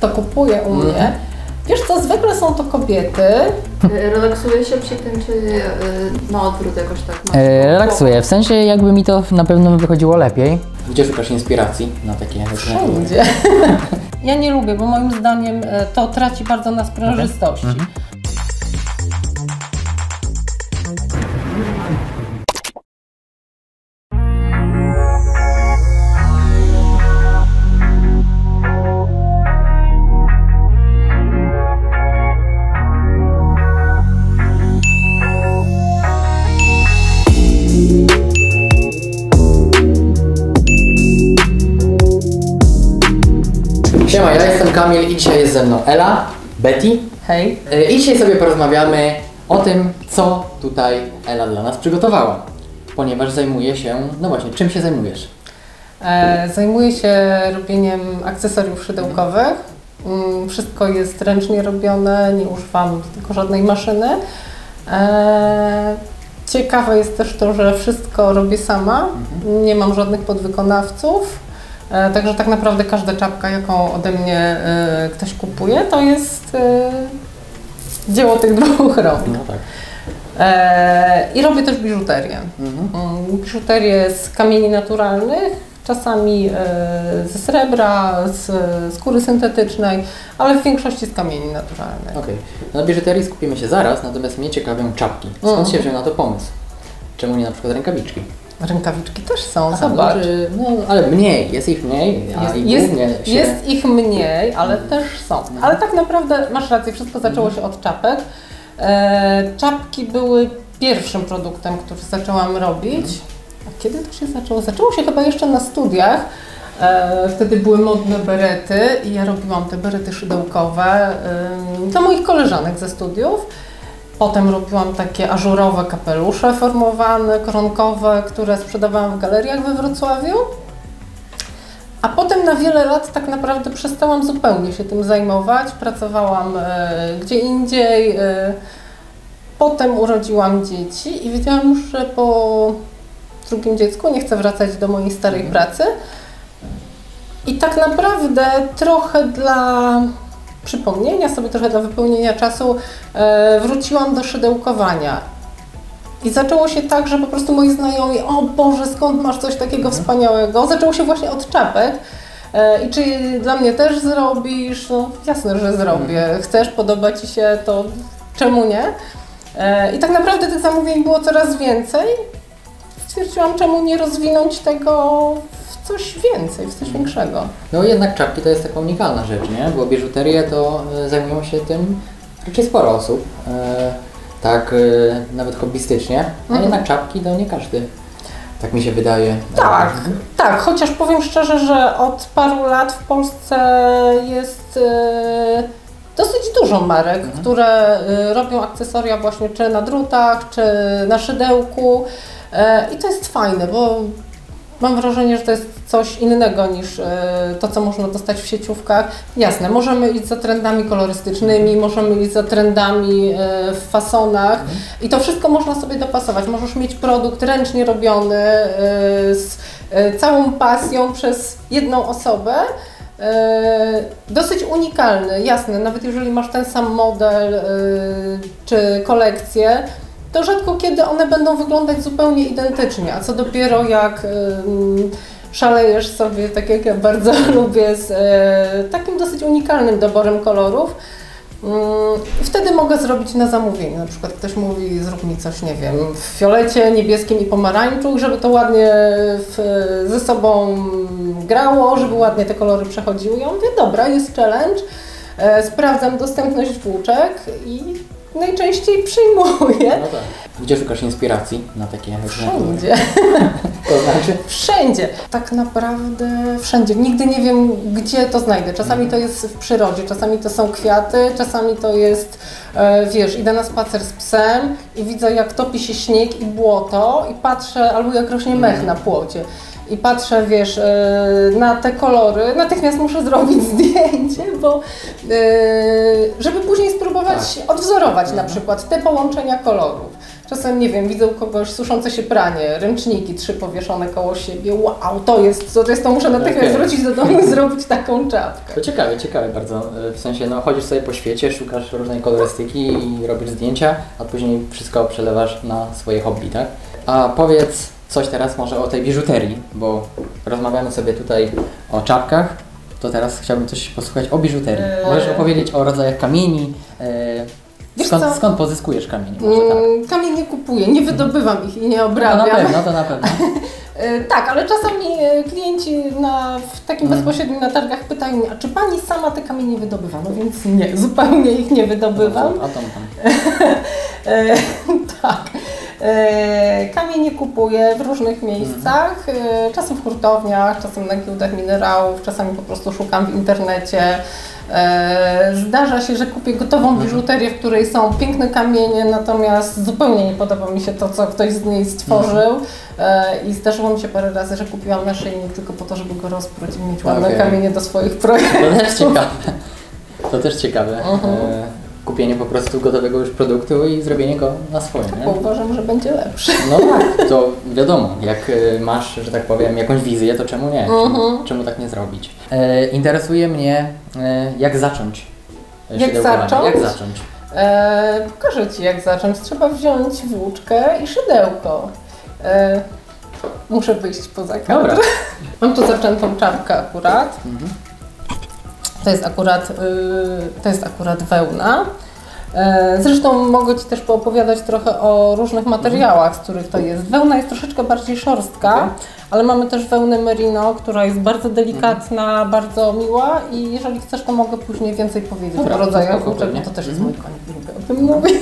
kto kupuje u mnie, wiesz co, zwykle są to kobiety. Relaksuje się przy tym, czy na odwrót jakoś tak? Relaksuję, w sensie jakby mi to na pewno wychodziło lepiej. Gdzie szukasz inspiracji na takie? Wszędzie. Ja nie lubię, bo moim zdaniem to traci bardzo na sprężystości. Siema, ja jestem Kamil i dzisiaj jest ze mną Ela, Betty. Hej. I dzisiaj sobie porozmawiamy o tym, co tutaj Ela dla nas przygotowała. Ponieważ zajmuje się, no właśnie, czym się zajmujesz? Zajmuję się robieniem akcesoriów szydełkowych. Wszystko jest ręcznie robione, nie używam tylko żadnej maszyny. Ciekawe jest też to, że wszystko robię sama, nie mam żadnych podwykonawców. Także tak naprawdę każda czapka, jaką ode mnie ktoś kupuje, to jest dzieło tych dwóch rąk. No tak. I robię też biżuterię. Biżuterię z kamieni naturalnych, czasami ze srebra, z skóry syntetycznej, ale w większości z kamieni naturalnych. Okej. Na biżuterii skupimy się zaraz, natomiast mnie ciekawią czapki. Skąd się wziął na to pomysł? Czemu nie na przykład rękawiczki? Rękawiczki też są, zobacz. No, ale mniej, jest ich mniej, a jest ich mniej, ale też są. Ale tak naprawdę masz rację, wszystko zaczęło się od czapek. Czapki były pierwszym produktem, który zaczęłam robić. A kiedy to się zaczęło? Zaczęło się chyba jeszcze na studiach. Wtedy były modne berety i ja robiłam te berety szydełkowe dla moich koleżanek ze studiów. Potem robiłam takie ażurowe kapelusze formowane, koronkowe, które sprzedawałam w galeriach we Wrocławiu. A potem na wiele lat tak naprawdę przestałam zupełnie się tym zajmować. Pracowałam gdzie indziej. Potem urodziłam dzieci i wiedziałam już, że po drugim dziecku nie chcę wracać do mojej starej pracy. I tak naprawdę trochę dla przypomnienia sobie, trochę dla wypełnienia czasu wróciłam do szydełkowania. I zaczęło się tak, że po prostu moi znajomi, o Boże, skąd masz coś takiego wspaniałego? Zaczęło się właśnie od czapek. I czy dla mnie też zrobisz? No jasne, że zrobię. Chcesz, podoba Ci się, to czemu nie? I tak naprawdę tych zamówień było coraz więcej. Stwierdziłam, czemu nie rozwinąć tego w coś więcej, w coś większego. No jednak czapki to jest taka unikalna rzecz, nie? Bo biżuterię to zajmują się tym raczej sporo osób. Tak, nawet hobbystycznie, a jednak czapki to nie każdy. Tak mi się wydaje. Tak, chociaż powiem szczerze, że od paru lat w Polsce jest dosyć dużo marek, które robią akcesoria właśnie czy na drutach, czy na szydełku. I to jest fajne, bo mam wrażenie, że to jest coś innego niż to, co można dostać w sieciówkach. Jasne, możemy iść za trendami kolorystycznymi, możemy iść za trendami w fasonach i to wszystko można sobie dopasować. Możesz mieć produkt ręcznie robiony z całą pasją przez jedną osobę. Dosyć unikalny, jasne, nawet jeżeli masz ten sam model czy kolekcję, to rzadko kiedy one będą wyglądać zupełnie identycznie, a co dopiero jak szalejesz sobie, tak jak ja bardzo lubię, z takim dosyć unikalnym doborem kolorów. Wtedy mogę zrobić na zamówienie, na przykład ktoś mówi, zrób mi coś, nie wiem, w fiolecie, niebieskim i pomarańczu, żeby to ładnie ze sobą grało, żeby ładnie te kolory przechodziły. Ja mówię, dobra, jest challenge, sprawdzam dostępność włóczek i najczęściej przyjmuję. No tak. Gdzie szukasz inspiracji na takie Wszędzie. To znaczy? Wszędzie. Tak naprawdę wszędzie. Nigdy nie wiem, gdzie to znajdę. Czasami to jest w przyrodzie, czasami to są kwiaty, czasami to jest, wiesz, idę na spacer z psem i widzę, jak topi się śnieg i błoto i patrzę, albo jak rośnie mech na płocie. I patrzę, wiesz, na te kolory, natychmiast muszę zrobić zdjęcie, bo żeby później spróbować odwzorować na przykład te połączenia kolorów. Czasem, nie wiem, widzę u kogoś suszące się pranie, ręczniki 3 powieszone koło siebie. Wow, to muszę natychmiast wrócić do domu i zrobić taką czapkę. To ciekawe bardzo. W sensie, no chodzisz sobie po świecie, szukasz różnej kolorystyki i robisz zdjęcia, a później wszystko przelewasz na swoje hobby, tak? A powiedz coś teraz może o tej biżuterii, bo rozmawiamy sobie tutaj o czapkach, to teraz chciałbym coś posłuchać o biżuterii. Możesz opowiedzieć o rodzajach kamieni, skąd pozyskujesz kamienie? Może tak. Kamień nie kupuję, nie wydobywam ich i nie obrabiam. To na pewno. Tak, ale czasami klienci w takim bezpośrednim na targach pytają mnie, a czy Pani sama te kamienie wydobywa? No więc nie, zupełnie ich nie wydobywam. Tak. Kamienie kupuję w różnych miejscach, czasem w hurtowniach, czasem na giełdach minerałów, czasami po prostu szukam w internecie. Zdarza się, że kupię gotową biżuterię, w której są piękne kamienie, natomiast zupełnie nie podoba mi się to, co ktoś z niej stworzył. I zdarzyło mi się parę razy, że kupiłam naszyjnik tylko po to, żeby go rozpróć i mieć ładne kamienie do swoich projektów. To też ciekawe. Kupienie po prostu gotowego już produktu i zrobienie go na swoje. Tak, bo uważam, że będzie lepszy. No tak, to wiadomo, jak masz, że tak powiem, jakąś wizję, to czemu nie? Czemu tak nie zrobić? Interesuje mnie, jak zacząć szydełkowanie. Jak zacząć? Pokażę Ci, jak zacząć. Trzeba wziąć włóczkę i szydełko. Muszę wyjść poza kadr. Dobra. Mam tu zaczętą czapkę akurat. To jest akurat wełna. Zresztą mogę Ci też poopowiadać trochę o różnych materiałach, z których to jest. Wełna jest troszeczkę bardziej szorstka, ale mamy też wełnę merino, która jest bardzo delikatna, bardzo miła i jeżeli chcesz, to mogę później więcej powiedzieć o rodzajach włóczek, bo to też jest mój konik, lubię o tym mówić.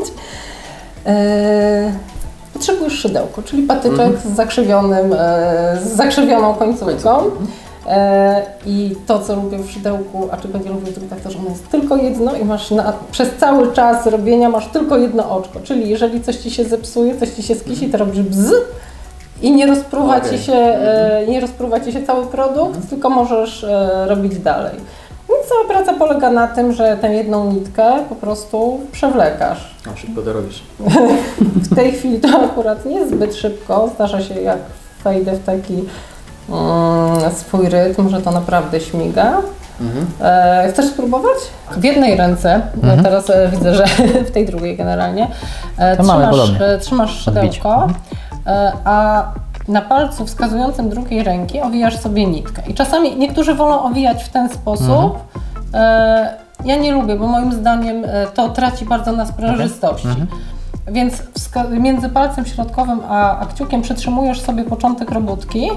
Potrzebujesz szydełko, czyli patyczek z zakrzywioną końcówką. I to, co lubię w szydełku, a czego nie lubię, to tak to, że ono jest tylko jedno i masz przez cały czas robienia masz tylko jedno oczko. Czyli jeżeli coś Ci się zepsuje, coś Ci się skisi, to robisz bzz i nie rozpruwa Ci się cały produkt, tylko możesz robić dalej. Więc cała praca polega na tym, że tę jedną nitkę po prostu przewlekasz. No, szybko to robisz. W tej chwili to akurat nie zbyt szybko. Zdarza się, jak wejdę w taki swój rytm, że to naprawdę śmiga. Chcesz spróbować? W jednej ręce, teraz widzę, że w tej drugiej generalnie, trzymasz szydełko, a na palcu wskazującym drugiej ręki owijasz sobie nitkę. I czasami niektórzy wolą owijać w ten sposób. Ja nie lubię, bo moim zdaniem to traci bardzo na sprężystości. Więc między palcem środkowym a kciukiem przytrzymujesz sobie początek robótki,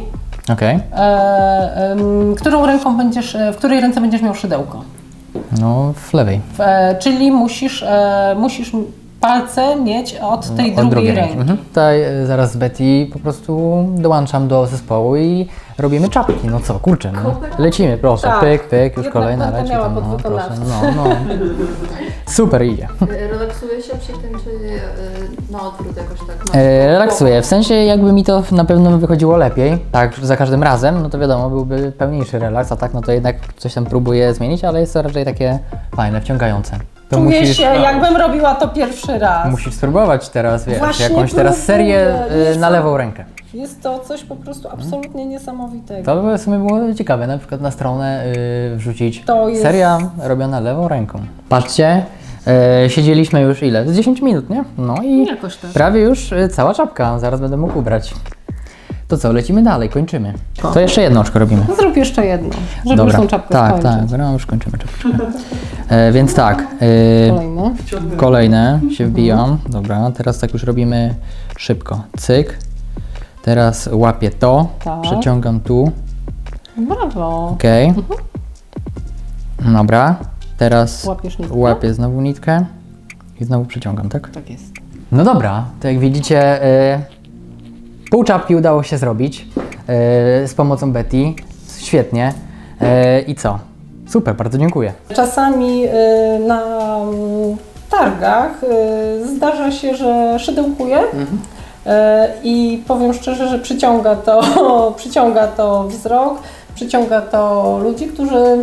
w której ręce będziesz miał szydełko. No, w lewej. Czyli musisz palce mieć od tej drugiej ręki. Tutaj zaraz z Betty po prostu dołączam do zespołu i robimy czapki. No co, kurczę, no. Lecimy, proszę. Tak. Pyk, już kolejna leci tam, no, proszę. No. Super idzie. Relaksuje się przy tym, czy na odwrót jakoś tak? Relaksuję, w sensie jakby mi to na pewno wychodziło lepiej, tak, za każdym razem, no to wiadomo, byłby pełniejszy relaks, a tak, no to jednak coś tam próbuję zmienić, ale jest to raczej takie fajne, wciągające. Czuję się, jakbym robiła to pierwszy raz. Musisz spróbować teraz, wiesz, Właśnie jakąś teraz serię na lewą rękę. Jest to coś po prostu absolutnie niesamowitego. To by w sumie było ciekawe, na przykład na stronę wrzucić To jest... seria robiona lewą ręką. Patrzcie, siedzieliśmy już ile? 10 minut, nie? No i jakoś tak. Prawie już cała czapka, zaraz będę mógł ubrać. To co, lecimy dalej, kończymy. To jeszcze jedno oczko robimy. Zrób jeszcze jedno, żeby już tą czapkę skończyć. Tak, no już kończymy czapkę. Więc tak, kolejne się wbijam. Dobra, teraz tak już robimy szybko. Cyk. Teraz łapię to, przeciągam tu. Brawo. Okej. Dobra, teraz łapię znowu nitkę i znowu przeciągam, tak? Tak jest. No dobra, to jak widzicie, pół czapki udało się zrobić z pomocą Betty. Świetnie. I co? Super, bardzo dziękuję. Czasami na targach zdarza się, że szydełkuję i powiem szczerze, że przyciąga to wzrok, przyciąga to ludzi, którzy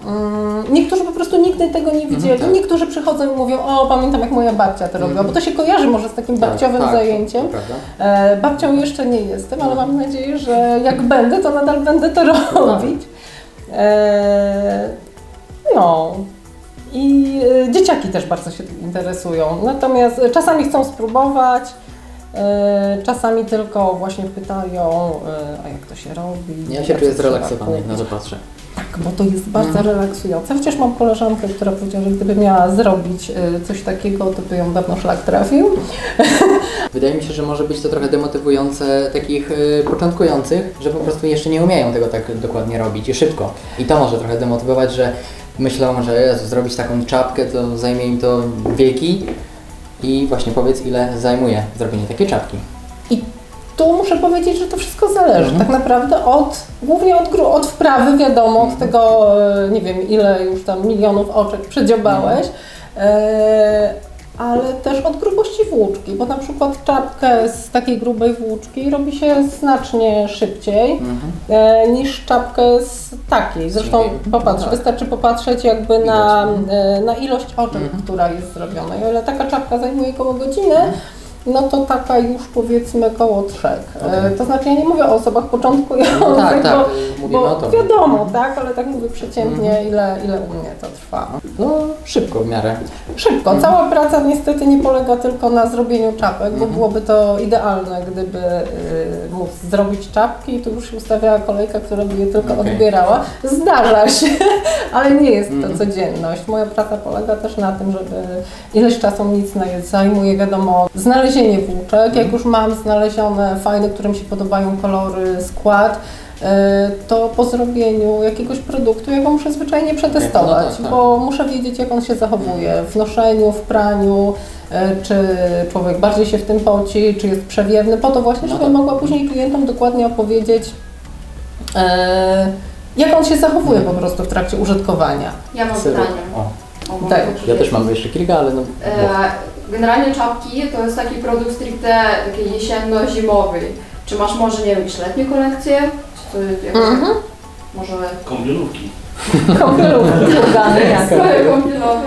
Niektórzy po prostu nigdy tego nie widzieli. tak. Niektórzy przychodzą i mówią, o pamiętam jak moja babcia to robiła, bo to się kojarzy może z takim babciowym zajęciem. Babcią jeszcze nie jestem, ale mam nadzieję, że jak będę, to nadal będę to robić. No. I dzieciaki też bardzo się tym interesują. Natomiast czasami chcą spróbować, czasami tylko właśnie pytają, a jak to się robi. Ja się czuję zrelaksowany, jak na to patrzę. Tak, bo to jest bardzo relaksujące. Chociaż mam koleżankę, która powiedziała, że gdyby miała zrobić coś takiego, to by ją dawno szlak trafił. Wydaje mi się, że może być to trochę demotywujące takich początkujących, że po prostu jeszcze nie umieją tego tak dokładnie robić i szybko. I to może trochę demotywować, że myślą, że Jezu, zrobić taką czapkę to zajmie im to wieki. I właśnie powiedz, ile zajmuje zrobienie takiej czapki. I tu muszę powiedzieć, że to wszystko zależy tak naprawdę głównie od wprawy, wiadomo, od tego, nie wiem ile już tam milionów oczek przedziobałeś, ale też od grubości włóczki, bo na przykład czapkę z takiej grubej włóczki robi się znacznie szybciej niż czapkę z takiej. Zresztą popatrz, wystarczy popatrzeć jakby na ilość oczek, która jest zrobiona. I o ile taka czapka zajmuje około godziny, no to taka już powiedzmy koło 3. To znaczy ja nie mówię o osobach początkujących, bo wiadomo, tak, ale tak mówię przeciętnie, ile u mnie to trwa. No szybko w miarę. Szybko. Cała praca niestety nie polega tylko na zrobieniu czapek, bo byłoby to idealne, gdyby móc zrobić czapki i tu już się ustawiała kolejka, która by je tylko odbierała. Zdarza się, ale nie jest to codzienność. Moja praca polega też na tym, żeby ileś czasu nic zajmuje, wiadomo, znalezienie włóczek. Jak już mam znalezione fajne, którym się podobają kolory, skład, to po zrobieniu jakiegoś produktu ja go muszę zwyczajnie przetestować, bo muszę wiedzieć, jak on się zachowuje w noszeniu, w praniu, czy człowiek bardziej się w tym poci, czy jest przewiewny, po to właśnie, żebym mogła później klientom dokładnie opowiedzieć, jak on się zachowuje po prostu w trakcie użytkowania. Ja mam pytanie. Ja też mam jeszcze kilka, ale no... Generalnie czapki to jest taki produkt stricte takiej jesienno-zimowej. Czy masz może, nie wiem, jakieś letnie kolekcje? Czy to jakoś może... Kąpielówki. Kąpielówki, kąpielowe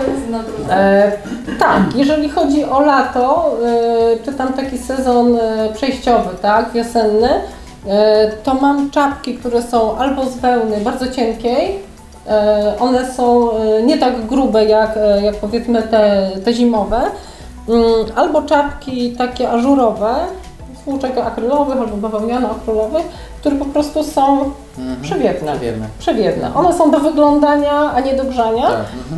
tak, jeżeli chodzi o lato, czy tam taki sezon przejściowy, tak, wiosenny, to mam czapki, które są albo z wełny bardzo cienkiej, one są nie tak grube jak powiedzmy te zimowe, albo czapki takie ażurowe, z włóczek akrylowych albo bawełniano-akrylowych, które po prostu są przewiewne. One są do wyglądania, a nie do grzania.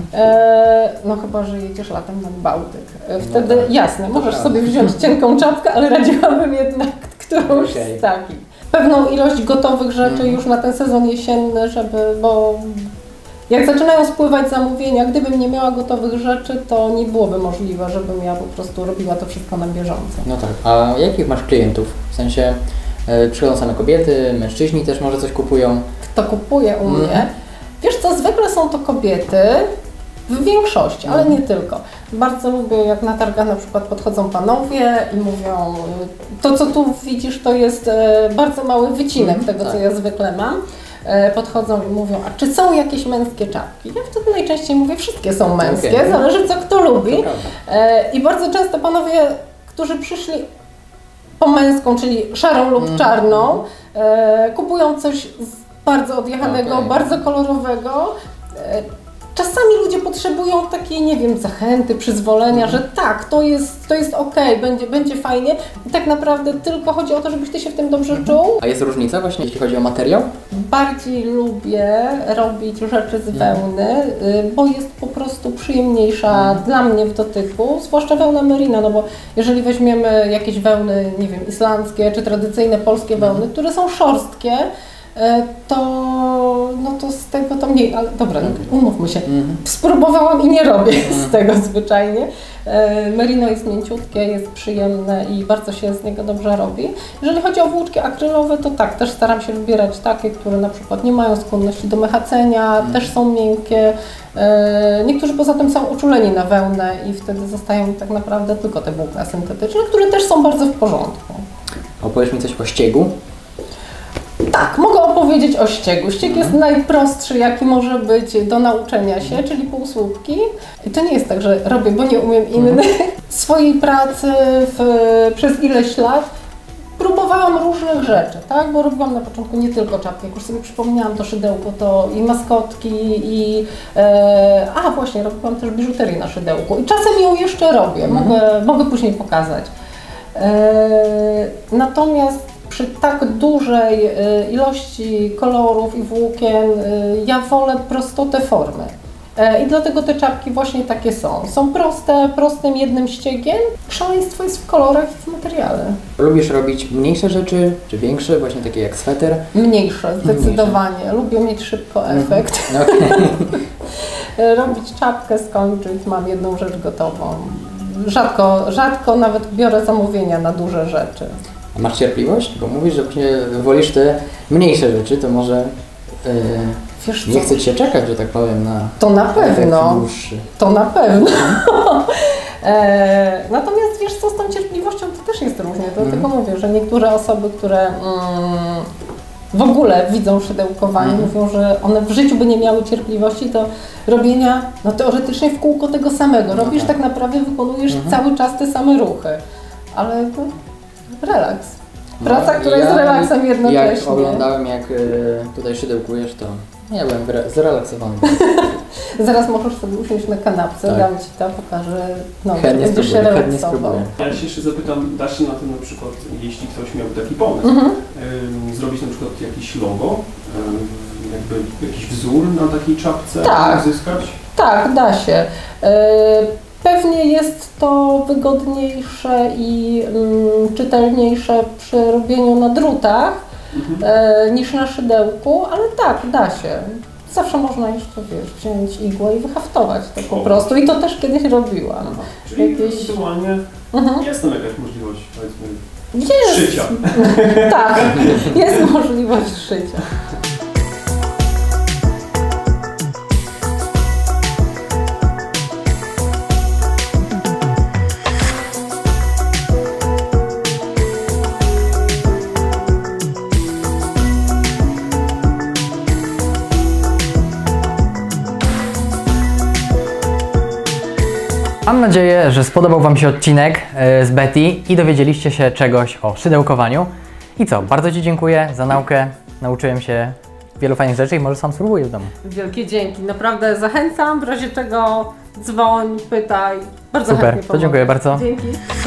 No chyba, że jedziesz latem nad Bałtyk. Wtedy jasne, możesz sobie wziąć cienką czapkę, ale radziłabym jednak którąś z takich. Pewną ilość gotowych rzeczy już na ten sezon jesienny, bo jak zaczynają spływać zamówienia, gdybym nie miała gotowych rzeczy, to nie byłoby możliwe, żebym ja po prostu robiła to wszystko na bieżąco. No tak, a jakich masz klientów? W sensie przychodzą same kobiety, mężczyźni też może coś kupują? Kto kupuje u mnie? Wiesz co, zwykle są to kobiety, w większości, ale nie tylko. Bardzo lubię, jak na targach na przykład podchodzą panowie i mówią, to co tu widzisz, to jest bardzo mały wycinek tego, co ja zwykle mam. Podchodzą i mówią, a czy są jakieś męskie czapki? Ja wtedy najczęściej mówię, wszystkie są męskie, zależy co kto lubi. I bardzo często panowie, którzy przyszli po męską, czyli szarą lub czarną, kupują coś bardzo odjechanego, bardzo kolorowego. Czasami ludzie potrzebują takiej, nie wiem, zachęty, przyzwolenia, że tak, to jest okej, będzie fajnie i tak naprawdę tylko chodzi o to, żebyś Ty się w tym dobrze czuł. A jest różnica właśnie, jeśli chodzi o materiał? Bardziej lubię robić rzeczy z wełny, bo jest po prostu przyjemniejsza dla mnie w dotyku, zwłaszcza wełna merino, no bo jeżeli weźmiemy jakieś wełny, nie wiem, islandzkie czy tradycyjne polskie wełny, które są szorstkie, to z tego to mniej, ale dobra, umówmy się. Spróbowałam i nie robię z tego zwyczajnie. Merino jest mięciutkie, jest przyjemne i bardzo się z niego dobrze robi. Jeżeli chodzi o włóczki akrylowe, to tak, też staram się wybierać takie, które na przykład nie mają skłonności do mechacenia, też są miękkie. Niektórzy poza tym są uczuleni na wełnę i wtedy zostają tak naprawdę tylko te włókna syntetyczne, które też są bardzo w porządku. Opowiesz mi coś o ściegu? Tak, mogę opowiedzieć powiedzieć o ściegu. Ścieg jest najprostszy, jaki może być do nauczenia się, czyli półsłupki. I to nie jest tak, że robię, bo nie umiem innych. Swojej pracy przez ileś lat próbowałam różnych rzeczy, tak? Bo robiłam na początku nie tylko czapki, jak już sobie przypomniałam to szydełko, to i maskotki, i właśnie robiłam też biżuterię na szydełku i czasem ją jeszcze robię, mogę później pokazać. Natomiast przy tak dużej ilości kolorów i włókien ja wolę prostotę formy. I dlatego te czapki właśnie takie są. Są proste, prostym jednym ściegiem. Szaleństwo jest w kolorach i w materiale. Lubisz robić mniejsze rzeczy, czy większe, właśnie takie jak sweter? Mniejsze, zdecydowanie. Lubię mieć szybko efekt. Robić czapkę, skończyć, mam jedną rzecz gotową. Rzadko nawet biorę zamówienia na duże rzeczy. A masz cierpliwość? Bo mówisz, że właśnie wolisz te mniejsze rzeczy, to może nie chce Ci się czekać, że tak powiem, na to na pewno. dłuższy. To na pewno. Natomiast wiesz co, z tą cierpliwością to też jest różnie. Dlatego mówię, że niektóre osoby, które w ogóle widzą szydełkowanie, mówią, że one w życiu by nie miały cierpliwości do robienia teoretycznie w kółko tego samego. Robisz tak naprawdę, wykonujesz cały czas te same ruchy. Ale relaks. Praca, która jest relaksem jednocześnie. Jak oglądałem, jak tutaj szydełkujesz, to ja byłem zrelaksowany. Zaraz możesz sobie usiąść na kanapce, Tak. dam Ci to, pokażę, Będziesz się relaksował. Ja się jeszcze zapytam, da się na tym na przykład, jeśli ktoś miał taki pomysł, zrobić na przykład jakieś logo, jakby jakiś wzór na takiej czapce uzyskać? Tak, da się. Pewnie jest to wygodniejsze i czytelniejsze przy robieniu na drutach niż na szydełku, ale tak, da się. Zawsze można jeszcze, wziąć igłę i wyhaftować to po prostu. I to też kiedyś robiłam. Czyli ewentualnie jest tam jakaś możliwość, powiedzmy, szycia. Tak, jest możliwość szycia. Mam nadzieję, że spodobał Wam się odcinek z Betty i dowiedzieliście się czegoś o szydełkowaniu. I co, bardzo Ci dziękuję za naukę. Nauczyłem się wielu fajnych rzeczy i może sam spróbuję w domu. Wielkie dzięki. Naprawdę zachęcam, w razie czego dzwoń, pytaj. Bardzo Super, chętnie pomogę. to dziękuję bardzo. Dzięki.